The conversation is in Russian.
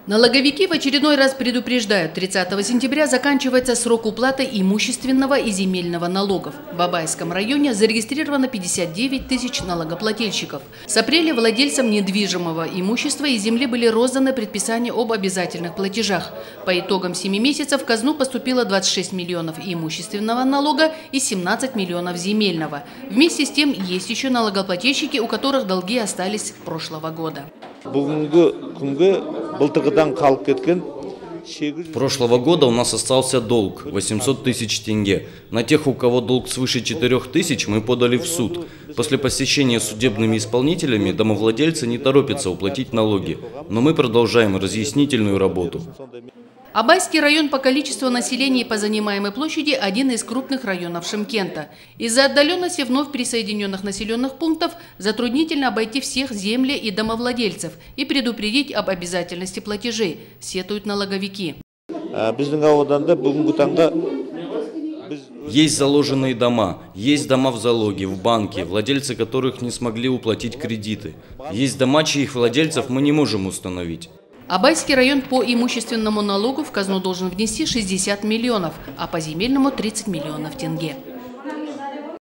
Налоговики в очередной раз предупреждают, 30 сентября заканчивается срок уплаты имущественного и земельного налогов. В Абайском районе зарегистрировано 59 тысяч налогоплательщиков. С апреля владельцам недвижимого имущества и земли были розданы предписания об обязательных платежах. По итогам 7 месяцев в казну поступило 26 миллионов имущественного налога и 17 миллионов земельного. Вместе с тем есть еще налогоплательщики, у которых долги остались с прошлого года. Прошлого года у нас остался долг – 800 тысяч тенге. На тех, у кого долг свыше 4 тысяч, мы подали в суд. После посещения судебными исполнителями домовладельцы не торопятся уплатить налоги. Но мы продолжаем разъяснительную работу. Абайский район по количеству населения и по занимаемой площади – один из крупных районов Шымкента. Из-за отдаленности вновь присоединенных населенных пунктов затруднительно обойти всех земли и домовладельцев и предупредить об обязательности платежей, сетуют налоговики. Есть заложенные дома, есть дома в залоге, в банке, владельцы которых не смогли уплатить кредиты. Есть дома, чьих владельцев мы не можем установить. Абайский район по имущественному налогу в казну должен внести 60 миллионов, а по земельному 30 миллионов тенге.